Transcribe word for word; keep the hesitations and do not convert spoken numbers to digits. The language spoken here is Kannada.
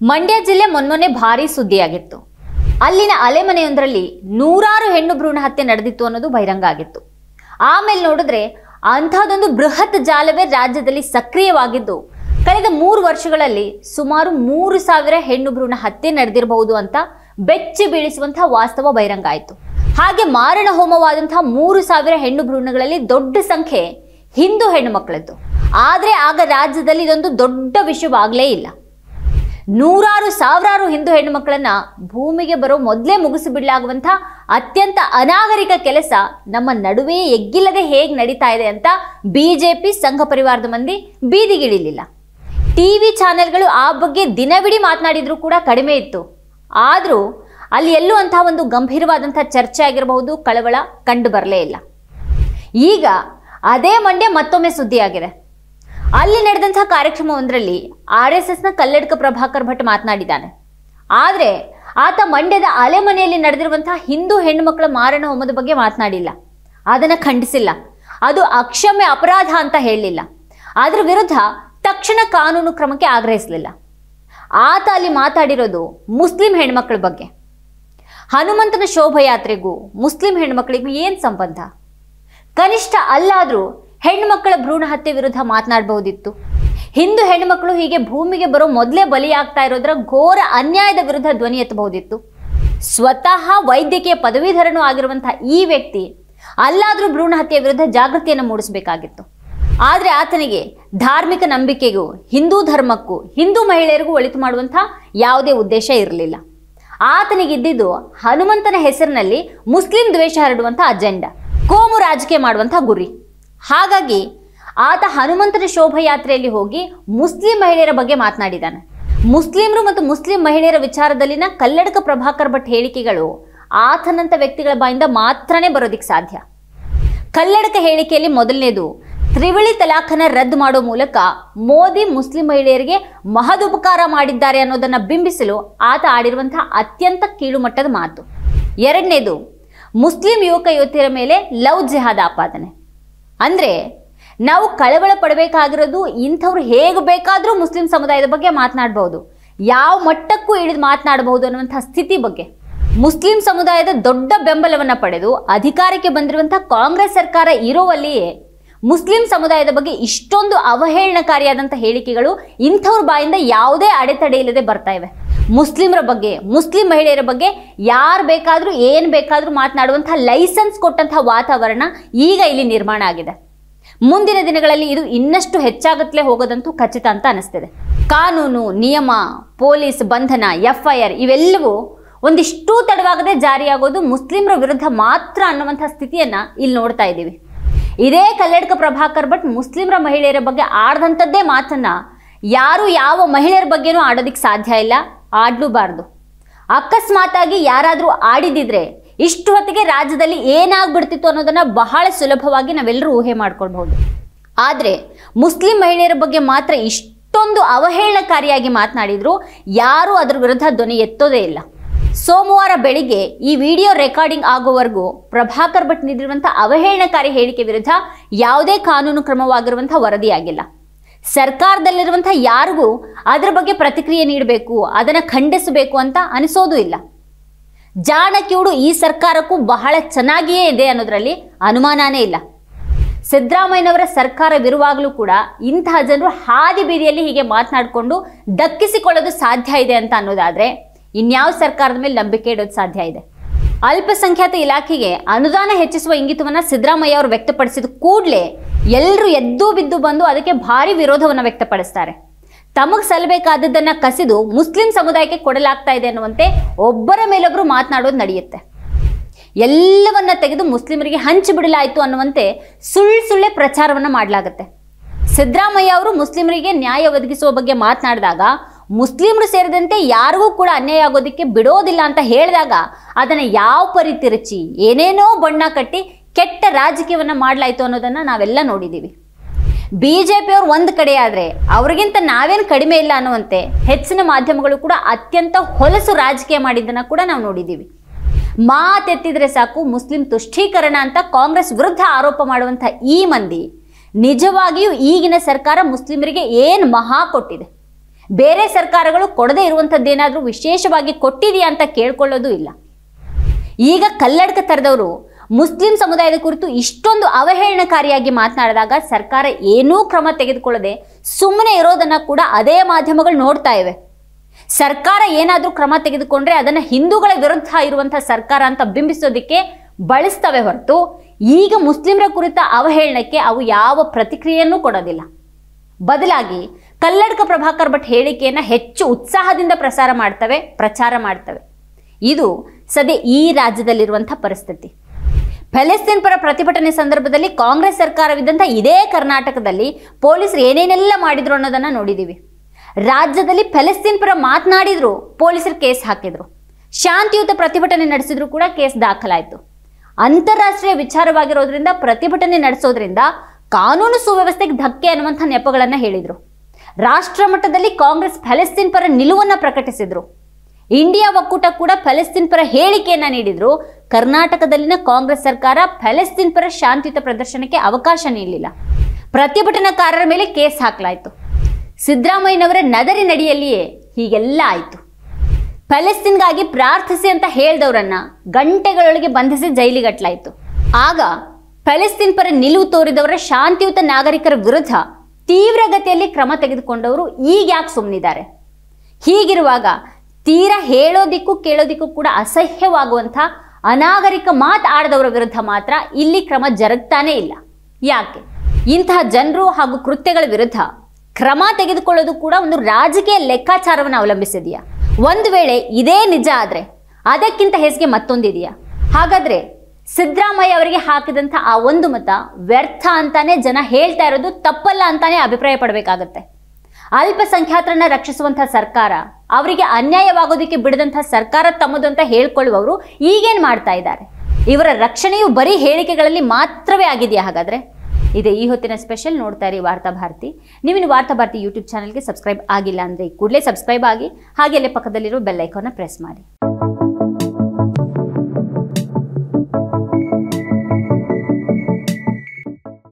ಮಂಡ್ಯ ಜಿಲ್ಲೆ ಮೊನ್ನೆ ಭಾರಿ ಸುದ್ದಿಯಾಗಿತ್ತು. ಅಲ್ಲಿನ ಅಲೆಮನೆಯೊಂದರಲ್ಲಿ ನೂರಾರು ಹೆಣ್ಣು ಭ್ರೂಣ ಹತ್ಯೆ ನಡೆದಿತ್ತು ಅನ್ನೋದು ಬಹಿರಂಗ ಆಗಿತ್ತು. ಆಮೇಲೆ ನೋಡಿದ್ರೆ ಅಂಥದ್ದೊಂದು ಬೃಹತ್ ಜಾಲವೇ ರಾಜ್ಯದಲ್ಲಿ ಸಕ್ರಿಯವಾಗಿದ್ದು ಕಳೆದ ಮೂರು ವರ್ಷಗಳಲ್ಲಿ ಸುಮಾರು ಮೂರು ಸಾವಿರ ಹೆಣ್ಣು ಭ್ರೂಣ ಹತ್ಯೆ ನಡೆದಿರಬಹುದು ಅಂತ ಬೆಚ್ಚಿ ಬೀಳಿಸುವಂತಹ ವಾಸ್ತವ ಬಹಿರಂಗ ಆಯಿತು. ಹಾಗೆ ಮಾರಣ ಹೋಮವಾದಂತಹ ಮೂರು ಸಾವಿರ ಹೆಣ್ಣು ಭ್ರೂಣಗಳಲ್ಲಿ ದೊಡ್ಡ ಸಂಖ್ಯೆ ಹಿಂದೂ ಹೆಣ್ಣು ಮಕ್ಕಳದ್ದು. ಆದರೆ ಆಗ ರಾಜ್ಯದಲ್ಲಿ ಇದೊಂದು ದೊಡ್ಡ ವಿಷಯವಾಗಲೇ ಇಲ್ಲ. ನೂರಾರು ಸಾವಿರಾರು ಹಿಂದೂ ಹೆಣ್ಣು ಮಕ್ಕಳನ್ನ ಭೂಮಿಗೆ ಬರೋ ಮೊದಲೇ ಮುಗಿಸಿಬಿಡಲಾಗುವಂಥ ಅತ್ಯಂತ ಅನಾಗರಿಕ ಕೆಲಸ ನಮ್ಮ ನಡುವೆ ಎಗ್ಗಿಲ್ಲದೆ ಹೇಗೆ ನಡೀತಾ ಇದೆ ಅಂತ ಬಿಜೆಪಿ ಸಂಘ ಪರಿವಾರದ ಮಂದಿ ಬೀದಿಗಿಳಿಲಿಲ್ಲ. ಟಿವಿ ಚಾನೆಲ್ಗಳು ಆ ಬಗ್ಗೆ ದಿನವಿಡೀ ಮಾತನಾಡಿದ್ರು ಕೂಡ ಕಡಿಮೆ ಇತ್ತು. ಆದರೂ ಅಲ್ಲಿ ಎಲ್ಲೂ ಅಂತಹ ಒಂದು ಗಂಭೀರವಾದಂಥ ಚರ್ಚೆ ಆಗಿರಬಹುದು, ಕಳವಳ ಕಂಡು ಬರಲೇ ಇಲ್ಲ. ಈಗ ಅದೇ ಮಂಡ್ಯ ಮತ್ತೊಮ್ಮೆ ಸುದ್ದಿಯಾಗಿದೆ. ಅಲ್ಲಿ ನಡೆದಂಥ ಕಾರ್ಯಕ್ರಮವೊಂದರಲ್ಲಿ ಆರ್ ಎಸ್ ಎಸ್ನ ಕಲ್ಲಡ್ಕ ಪ್ರಭಾಕರ್ ಭಟ್ ಮಾತನಾಡಿದ್ದಾನೆ. ಆದರೆ ಆತ ಮಂಡ್ಯದ ಅಲೆಮನೆಯಲ್ಲಿ ನಡೆದಿರುವಂತಹ ಹಿಂದೂ ಹೆಣ್ಣು ಮಕ್ಕಳ ಮಾರಣ ಹೋಮದ ಬಗ್ಗೆ ಮಾತನಾಡಿಲ್ಲ, ಅದನ್ನು ಖಂಡಿಸಿಲ್ಲ, ಅದು ಅಕ್ಷಮ್ಯ ಅಪರಾಧ ಅಂತ ಹೇಳಲಿಲ್ಲ, ಅದರ ವಿರುದ್ಧ ತಕ್ಷಣ ಕಾನೂನು ಕ್ರಮಕ್ಕೆ ಆಗ್ರಹಿಸಲಿಲ್ಲ. ಆತ ಅಲ್ಲಿ ಮಾತಾಡಿರೋದು ಮುಸ್ಲಿಂ ಹೆಣ್ಮಕ್ಳ ಬಗ್ಗೆ. ಹನುಮಂತನ ಶೋಭಯಾತ್ರೆಗೂ ಮುಸ್ಲಿಂ ಹೆಣ್ಮಕ್ಳಿಗೂ ಏನು ಸಂಬಂಧ? ಕನಿಷ್ಠ ಅಲ್ಲಾದರೂ ಹೆಣ್ಮಕ್ಕಳ ಭ್ರೂಣ ಹತ್ಯೆ ವಿರುದ್ಧ ಮಾತನಾಡಬಹುದಿತ್ತು. ಹಿಂದೂ ಹೆಣ್ಮಕ್ಳು ಹೀಗೆ ಭೂಮಿಗೆ ಬರೋ ಮೊದಲೇ ಬಲಿಯಾಗ್ತಾ ಇರೋದ್ರ ಘೋರ ಅನ್ಯಾಯದ ವಿರುದ್ಧ ಧ್ವನಿ ಎತ್ತಬಹುದಿತ್ತು. ಸ್ವತಃ ವೈದ್ಯಕೀಯ ಪದವೀಧರನೂ ಆಗಿರುವಂತಹ ಈ ವ್ಯಕ್ತಿ ಅಲ್ಲಾದರೂ ಭ್ರೂಣ ಹತ್ಯೆ ವಿರುದ್ಧ ಜಾಗೃತಿಯನ್ನು ಮೂಡಿಸಬೇಕಾಗಿತ್ತು. ಆದರೆ ಆತನಿಗೆ ಧಾರ್ಮಿಕ ನಂಬಿಕೆಗೂ ಹಿಂದೂ ಧರ್ಮಕ್ಕೂ ಹಿಂದೂ ಮಹಿಳೆಯರಿಗೂ ಒಳಿತು ಮಾಡುವಂಥ ಯಾವುದೇ ಉದ್ದೇಶ ಇರಲಿಲ್ಲ. ಆತನಿಗಿದ್ದಿದ್ದು ಹನುಮಂತನ ಹೆಸರಿನಲ್ಲಿ ಮುಸ್ಲಿಂ ದ್ವೇಷ ಹರಡುವಂಥ ಅಜೆಂಡಾ, ಕೋಮು ರಾಜಕೀಯ ಮಾಡುವಂಥ ಗುರಿ. ಹಾಗಾಗಿ ಆತ ಹನುಮಂತನ ಶೋಭಯಾತ್ರೆಯಲ್ಲಿ ಹೋಗಿ ಮುಸ್ಲಿಂ ಮಹಿಳೆಯರ ಬಗ್ಗೆ ಮಾತನಾಡಿದ್ದಾನೆ. ಮುಸ್ಲಿಮರು ಮತ್ತು ಮುಸ್ಲಿಂ ಮಹಿಳೆಯರ ವಿಚಾರದಲ್ಲಿನ ಕಲ್ಲಡ್ಕ ಪ್ರಭಾಕರ್ ಭಟ್ ಹೇಳಿಕೆಗಳು ಆತನಂಥ ವ್ಯಕ್ತಿಗಳ ಬಾಯಿಂದ ಮಾತ್ರನೇ ಬರೋದಿಕ್ಕೆ ಸಾಧ್ಯ. ಕಲ್ಲಡ್ಕ ಹೇಳಿಕೆಯಲ್ಲಿ ಮೊದಲನೇದು, ತ್ರಿವಳಿ ತಲಾಖನ ರದ್ದು ಮಾಡೋ ಮೂಲಕ ಮೋದಿ ಮುಸ್ಲಿಂ ಮಹಿಳೆಯರಿಗೆ ಮಹದುಪಕಾರ ಮಾಡಿದ್ದಾರೆ ಅನ್ನೋದನ್ನು ಬಿಂಬಿಸಲು ಆತ ಆಡಿರುವಂತಹ ಅತ್ಯಂತ ಕೀಳುಮಟ್ಟದ ಮಾತು. ಎರಡನೇದು, ಮುಸ್ಲಿಂ ಯುವಕ ಯುವತಿಯರ ಮೇಲೆ ಲವ್ ಜಿಹಾದ್ ಆಪಾದನೆ. ಅಂದರೆ ನಾವು ಕಳವಳ ಪಡಬೇಕಾಗಿರೋದು ಇಂಥವ್ರು ಹೇಗೆ ಬೇಕಾದರೂ ಮುಸ್ಲಿಂ ಸಮುದಾಯದ ಬಗ್ಗೆ ಮಾತನಾಡಬಹುದು, ಯಾವ ಮಟ್ಟಕ್ಕೂ ಇಳಿದು ಮಾತನಾಡಬಹುದು ಅನ್ನುವಂಥ ಸ್ಥಿತಿ ಬಗ್ಗೆ. ಮುಸ್ಲಿಂ ಸಮುದಾಯದ ದೊಡ್ಡ ಬೆಂಬಲವನ್ನು ಪಡೆದು ಅಧಿಕಾರಕ್ಕೆ ಬಂದಿರುವಂಥ ಕಾಂಗ್ರೆಸ್ ಸರ್ಕಾರ ಇರೋವಲ್ಲಿಯೇ ಮುಸ್ಲಿಂ ಸಮುದಾಯದ ಬಗ್ಗೆ ಇಷ್ಟೊಂದು ಅವಹೇಳನಕಾರಿಯಾದಂಥ ಹೇಳಿಕೆಗಳು ಇಂಥವ್ರ ಬಾಯಿಂದ ಯಾವುದೇ ಅಡೆತಡೆ ಇಲ್ಲದೆ ಬರ್ತಾ ಇವೆ. ಮುಸ್ಲಿಮರ ಬಗ್ಗೆ, ಮುಸ್ಲಿಂ ಮಹಿಳೆಯರ ಬಗ್ಗೆ ಯಾರು ಬೇಕಾದರೂ ಏನು ಬೇಕಾದರೂ ಮಾತನಾಡುವಂಥ ಲೈಸೆನ್ಸ್ ಕೊಟ್ಟಂಥ ವಾತಾವರಣ ಈಗ ಇಲ್ಲಿ ನಿರ್ಮಾಣ ಆಗಿದೆ. ಮುಂದಿನ ದಿನಗಳಲ್ಲಿ ಇದು ಇನ್ನಷ್ಟು ಹೆಚ್ಚಾಗತ್ತಲೇ ಹೋಗೋದಂತೂ ಖಚಿತ ಅಂತ ಅನಿಸ್ತಿದೆ. ಕಾನೂನು, ನಿಯಮ, ಪೊಲೀಸ್ ಬಂಧನ, ಎಫ್ ಐ ಆರ್ ಇವೆಲ್ಲವೂ ಒಂದಿಷ್ಟೂ ತಡವಾಗದೆ ಜಾರಿಯಾಗೋದು ಮುಸ್ಲಿಮರ ವಿರುದ್ಧ ಮಾತ್ರ ಅನ್ನುವಂಥ ಸ್ಥಿತಿಯನ್ನು ಇಲ್ಲಿ ನೋಡ್ತಾ ಇದ್ದೀವಿ. ಇದೇ ಕಲ್ಲಡ್ಕ ಪ್ರಭಾಕರ್ ಭಟ್ ಮುಸ್ಲಿಮರ ಮಹಿಳೆಯರ ಬಗ್ಗೆ ಆಡ್ದಂಥದ್ದೇ ಮಾತನ್ನ ಯಾರು ಯಾವ ಮಹಿಳೆಯರ ಬಗ್ಗೆನೂ ಆಡೋದಿಕ್ಕೆ ಸಾಧ್ಯ ಇಲ್ಲ, ಆಡ್ಲೂಬಾರ್ದು. ಅಕಸ್ಮಾತಾಗಿ ಯಾರಾದರೂ ಆಡಿದಿದ್ರೆ ಇಷ್ಟು ಹೊತ್ತಿಗೆ ರಾಜ್ಯದಲ್ಲಿ ಏನಾಗ್ಬಿಡ್ತಿತ್ತು ಅನ್ನೋದನ್ನ ಬಹಳ ಸುಲಭವಾಗಿ ನಾವೆಲ್ಲರೂ ಊಹೆ ಮಾಡ್ಕೊಳ್ಬಹುದು. ಆದರೆ ಮುಸ್ಲಿಂ ಮಹಿಳೆಯರ ಬಗ್ಗೆ ಮಾತ್ರ ಇಷ್ಟೊಂದು ಅವಹೇಳನಕಾರಿಯಾಗಿ ಮಾತನಾಡಿದ್ರು ಯಾರೂ ಅದರ ವಿರುದ್ಧ ಧ್ವನಿ ಎತ್ತೋದೇ ಇಲ್ಲ. ಸೋಮವಾರ ಬೆಳಿಗ್ಗೆ ಈ ವಿಡಿಯೋ ರೆಕಾರ್ಡಿಂಗ್ ಆಗುವವರೆಗೂ ಪ್ರಭಾಕರ್ ಭಟ್ ನೀಡಿರುವಂಥ ಅವಹೇಳನಕಾರಿ ಹೇಳಿಕೆ ವಿರುದ್ಧ ಯಾವುದೇ ಕಾನೂನು ಕ್ರಮವಾಗಿರುವಂಥ ವರದಿಯಾಗಿಲ್ಲ. ಸರ್ಕಾರದಲ್ಲಿರುವಂಥ ಯಾರಿಗೂ ಅದರ ಬಗ್ಗೆ ಪ್ರತಿಕ್ರಿಯೆ ನೀಡಬೇಕು, ಅದನ್ನು ಖಂಡಿಸಬೇಕು ಅಂತ ಅನಿಸೋದು ಇಲ್ಲ. ಜಾಣ ಕಿವುಡು ಈ ಸರ್ಕಾರಕ್ಕೂ ಬಹಳ ಚೆನ್ನಾಗಿಯೇ ಇದೆ ಅನ್ನೋದರಲ್ಲಿ ಅನುಮಾನನೇ ಇಲ್ಲ. ಸಿದ್ದರಾಮಯ್ಯನವರ ಸರ್ಕಾರವಿರುವಾಗಲೂ ಕೂಡ ಇಂತಹ ಜನರು ಹಾದಿ ಬೀದಿಯಲ್ಲಿ ಹೀಗೆ ಮಾತನಾಡಿಕೊಂಡು ದಕ್ಕಿಸಿಕೊಳ್ಳೋದು ಸಾಧ್ಯ ಇದೆ ಅಂತ ಅನ್ನೋದಾದರೆ ಇನ್ಯಾವ ಸರ್ಕಾರದ ಮೇಲೆ ನಂಬಿಕೆ ಇಡೋದು ಸಾಧ್ಯ ಇದೆ? ಅಲ್ಪಸಂಖ್ಯಾತ ಇಲಾಖೆಗೆ ಅನುದಾನ ಹೆಚ್ಚಿಸುವ ಇಂಗಿತವನ್ನು ಸಿದ್ದರಾಮಯ್ಯ ಅವರು ವ್ಯಕ್ತಪಡಿಸಿದ ಕೂಡಲೇ ಎಲ್ಲರೂ ಎದ್ದು ಬಿದ್ದು ಬಂದು ಅದಕ್ಕೆ ಭಾರಿ ವಿರೋಧವನ್ನು ವ್ಯಕ್ತಪಡಿಸ್ತಾರೆ. ತಮಗೆ ಸಲ್ಲಬೇಕಾದದ್ದನ್ನು ಕಸಿದು ಮುಸ್ಲಿಂ ಸಮುದಾಯಕ್ಕೆ ಕೊಡಲಾಗ್ತಾ ಇದೆ ಅನ್ನುವಂತೆ ಒಬ್ಬರ ಮೇಲೊಬ್ಬರು ಮಾತನಾಡೋದು ನಡೆಯುತ್ತೆ. ಎಲ್ಲವನ್ನ ತೆಗೆದು ಮುಸ್ಲಿಮರಿಗೆ ಹಂಚಿಬಿಡಲಾಯಿತು ಅನ್ನುವಂತೆ ಸುಳ್ಳು ಸುಳ್ಳೆ ಪ್ರಚಾರವನ್ನು ಮಾಡಲಾಗುತ್ತೆ. ಸಿದ್ದರಾಮಯ್ಯ ಅವರು ಮುಸ್ಲಿಮರಿಗೆ ನ್ಯಾಯ ಒದಗಿಸುವ ಬಗ್ಗೆ ಮಾತನಾಡಿದಾಗ ಮುಸ್ಲಿಮರು ಸೇರಿದಂತೆ ಯಾರಿಗೂ ಕೂಡ ಅನ್ಯಾಯ ಆಗೋದಕ್ಕೆ ಬಿಡೋದಿಲ್ಲ ಅಂತ ಹೇಳಿದಾಗ ಅದನ್ನು ಯಾವ ಪರಿ ತಿರುಚಿ ಏನೇನೋ ಬಣ್ಣ ಕಟ್ಟಿ ಕೆಟ್ಟ ರಾಜಕೀಯವನ್ನು ಮಾಡಲಾಯಿತು ಅನ್ನೋದನ್ನು ನಾವೆಲ್ಲ ನೋಡಿದ್ದೀವಿ. ಬಿ ಜೆ ಪಿಯವರು ಒಂದು ಕಡೆ ಆದರೆ ಅವ್ರಿಗಿಂತ ನಾವೇನು ಕಡಿಮೆ ಇಲ್ಲ ಅನ್ನುವಂತೆ ಹೆಚ್ಚಿನ ಮಾಧ್ಯಮಗಳು ಕೂಡ ಅತ್ಯಂತ ಹೊಲಸು ರಾಜಕೀಯ ಮಾಡಿದ್ದನ್ನು ಕೂಡ ನಾವು ನೋಡಿದ್ದೀವಿ. ಮಾತೆತ್ತಿದ್ರೆ ಸಾಕು ಮುಸ್ಲಿಂ ತುಷ್ಟೀಕರಣ ಅಂತ ಕಾಂಗ್ರೆಸ್ ವಿರುದ್ಧ ಆರೋಪ ಮಾಡುವಂಥ ಈ ಮಂದಿ ನಿಜವಾಗಿಯೂ ಈಗಿನ ಸರ್ಕಾರ ಮುಸ್ಲಿಮರಿಗೆ ಏನು ಮಹಾ ಕೊಟ್ಟಿದೆ? ಬೇರೆ ಸರ್ಕಾರಗಳು ಕೊಡದೇ ಇರುವಂಥದ್ದೇನಾದರೂ ವಿಶೇಷವಾಗಿ ಕೊಟ್ಟಿದೆಯಾ ಅಂತ ಕೇಳ್ಕೊಳ್ಳೋದು ಇಲ್ಲ. ಈಗ ಕಲ್ಲಡ್ಕ ತರದವರು ಮುಸ್ಲಿಂ ಸಮುದಾಯದ ಕುರಿತು ಇಷ್ಟೊಂದು ಅವಹೇಳನಕಾರಿಯಾಗಿ ಮಾತನಾಡಿದಾಗ ಸರ್ಕಾರ ಏನೂ ಕ್ರಮ ತೆಗೆದುಕೊಳ್ಳದೆ ಸುಮ್ಮನೆ ಇರೋದನ್ನ ಕೂಡ ಅದೇ ಮಾಧ್ಯಮಗಳು ನೋಡ್ತಾ ಇವೆ. ಸರ್ಕಾರ ಏನಾದರೂ ಕ್ರಮ ತೆಗೆದುಕೊಂಡ್ರೆ ಅದನ್ನು ಹಿಂದೂಗಳ ವಿರುದ್ಧ ಇರುವಂತಹ ಸರ್ಕಾರ ಅಂತ ಬಿಂಬಿಸೋದಕ್ಕೆ ಬಳಸ್ತವೆ ಹೊರತು ಈಗ ಮುಸ್ಲಿಮರ ಕುರಿತ ಅವಹೇಳನಕ್ಕೆ ಅವು ಯಾವ ಪ್ರತಿಕ್ರಿಯೆಯನ್ನೂ ಕೊಡೋದಿಲ್ಲ. ಬದಲಾಗಿ ಕಲ್ಲಡ್ಕ ಪ್ರಭಾಕರ್ ಭಟ್ ಹೇಳಿಕೆಯನ್ನು ಹೆಚ್ಚು ಉತ್ಸಾಹದಿಂದ ಪ್ರಸಾರ ಮಾಡ್ತವೆ, ಪ್ರಚಾರ ಮಾಡ್ತವೆ. ಇದು ಸದ್ಯ ಈ ರಾಜ್ಯದಲ್ಲಿರುವಂಥ ಪರಿಸ್ಥಿತಿ. ಪ್ಯಾಲೆಸ್ತೈನ್ ಪರ ಪ್ರತಿಭಟನೆ ಸಂದರ್ಭದಲ್ಲಿ ಕಾಂಗ್ರೆಸ್ ಸರ್ಕಾರವಿದ್ದಂಥ ಇದೇ ಕರ್ನಾಟಕದಲ್ಲಿ ಪೊಲೀಸರು ಏನೇನೆಲ್ಲ ಮಾಡಿದ್ರು ಅನ್ನೋದನ್ನು ನೋಡಿದ್ದೀವಿ. ರಾಜ್ಯದಲ್ಲಿ ಪ್ಯಾಲೆಸ್ತೈನ್ ಪರ ಮಾತನಾಡಿದ್ರು ಪೊಲೀಸರು ಕೇಸ್ ಹಾಕಿದ್ರು, ಶಾಂತಿಯುತ ಪ್ರತಿಭಟನೆ ನಡೆಸಿದ್ರು ಕೂಡ ಕೇಸ್ ದಾಖಲಾಯಿತು. ಅಂತಾರಾಷ್ಟ್ರೀಯ ವಿಚಾರವಾಗಿರೋದ್ರಿಂದ ಪ್ರತಿಭಟನೆ ನಡೆಸೋದ್ರಿಂದ ಕಾನೂನು ಸುವ್ಯವಸ್ಥೆಗೆ ಧಕ್ಕೆ ಅನ್ನುವಂಥ ನೆಪಗಳನ್ನು ಹೇಳಿದರು. ರಾಷ್ಟ್ರ ಮಟ್ಟದಲ್ಲಿ ಕಾಂಗ್ರೆಸ್ ಪ್ಯಾಲೆಸ್ತೈನ್ ಪರ ನಿಲುವನ್ನು ಪ್ರಕಟಿಸಿದ್ರು. ಇಂಡಿಯಾ ಒಕ್ಕೂಟ ಕೂಡ ಪ್ಯಾಲೆಸ್ತೈನ್ ಪರ ಹೇಳಿಕೆಯನ್ನ ನೀಡಿದ್ರು. ಕರ್ನಾಟಕದಲ್ಲಿನ ಕಾಂಗ್ರೆಸ್ ಸರ್ಕಾರ ಪ್ಯಾಲೆಸ್ತೈನ್ ಪರ ಶಾಂತಿಯುತ ಪ್ರದರ್ಶನಕ್ಕೆ ಅವಕಾಶ ನೀಡಲಿಲ್ಲ. ಪ್ರತಿಭಟನಾಕಾರರ ಮೇಲೆ ಕೇಸ್ ಹಾಕಲಾಯಿತು. ಸಿದ್ದರಾಮಯ್ಯನವರ ನದರಿ ನಡಿಯಲ್ಲಿಯೇ ಹೀಗೆಲ್ಲ ಆಯಿತು. ಪ್ಯಾಲೆಸ್ತೈನ್ಗಾಗಿ ಪ್ರಾರ್ಥಿಸಿ ಅಂತ ಹೇಳಿದವರನ್ನ ಗಂಟೆಗಳೊಳಗೆ ಬಂಧಿಸಿ ಜೈಲಿಗಟ್ಟಲಾಯಿತು. ಆಗ ಪ್ಯಾಲೆಸ್ತೈನ್ ಪರ ನಿಲುವು ತೋರಿದವರ ಶಾಂತಿಯುತ ನಾಗರಿಕರ ವಿರುದ್ಧ ತೀವ್ರಗತಿಯಲ್ಲಿ ಕ್ರಮ ತೆಗೆದುಕೊಂಡವರು ಈಗ ಯಾಕೆ ಸುಮ್ಮನಿದ್ದಾರೆ? ಹೀಗಿರುವಾಗ ತೀರಾ ಹೇಳೋದಿಕ್ಕೂ ಕೇಳೋದಿಕ್ಕೂ ಕೂಡ ಅಸಹ್ಯವಾಗುವಂಥ ಅನಾಗರಿಕ ಮಾತಾಡದವರ ವಿರುದ್ಧ ಮಾತ್ರ ಇಲ್ಲಿ ಕ್ರಮ ಜರುಗ್ತಾನೇ ಇಲ್ಲ. ಯಾಕೆ? ಇಂತಹ ಜನರು ಹಾಗೂ ಕೃತ್ಯಗಳ ವಿರುದ್ಧ ಕ್ರಮ ತೆಗೆದುಕೊಳ್ಳೋದು ಕೂಡ ಒಂದು ರಾಜಕೀಯ ಲೆಕ್ಕಾಚಾರವನ್ನು ಅವಲಂಬಿಸಿದೆಯಾ? ಒಂದು ವೇಳೆ ಇದೇ ನಿಜ ಆದರೆ ಅದಕ್ಕಿಂತ ಹೆಚ್ಚಿಗೆ ಮತ್ತೊಂದಿದೆಯಾ? ಹಾಗಾದ್ರೆ ಸಿದ್ದರಾಮಯ್ಯ ಅವರಿಗೆ ಹಾಕಿದಂಥ ಆ ಒಂದು ಮತ ವ್ಯರ್ಥ ಅಂತಾನೆ ಜನ ಹೇಳ್ತಾ ಇರೋದು ತಪ್ಪಲ್ಲ ಅಂತಾನೆ ಅಭಿಪ್ರಾಯ ಪಡಬೇಕಾಗತ್ತೆ. ಅಲ್ಪಸಂಖ್ಯಾತರನ್ನ ರಕ್ಷಿಸುವಂಥ ಸರ್ಕಾರ, ಅವರಿಗೆ ಅನ್ಯಾಯವಾಗೋದಕ್ಕೆ ಬಿಡದಂಥ ಸರ್ಕಾರ ತಮ್ಮದು ಅಂತ ಹೇಳ್ಕೊಳ್ಳುವವರು ಈಗೇನು ಮಾಡ್ತಾ ಇದ್ದಾರೆ? ಇವರ ರಕ್ಷಣೆಯು ಬರೀ ಹೇಳಿಕೆಗಳಲ್ಲಿ ಮಾತ್ರವೇ ಆಗಿದೆಯಾ? ಹಾಗಾದ್ರೆ ಇದೆ ಈ ಹೊತ್ತಿನ ಸ್ಪೆಷಲ್. ನೋಡ್ತಾ ಇರಿ ವಾರ್ತಾ ಭಾರತಿ. ನೀವಿನ್ನು ವಾರ್ತಾ ಭಾರತಿ ಯೂಟ್ಯೂಬ್ ಚಾನಲ್ಗೆ ಸಬ್ಸ್ಕ್ರೈಬ್ ಆಗಿಲ್ಲ ಅಂದರೆ ಕೂಡಲೇ ಸಬ್ಸ್ಕ್ರೈಬ್ ಆಗಿ, ಹಾಗೆ ಅಲ್ಲೇ ಪಕ್ಕದಲ್ಲಿರೋ ಬೆಲ್ ಐಕಾನ್ನ ಪ್ರೆಸ್ ಮಾಡಿ.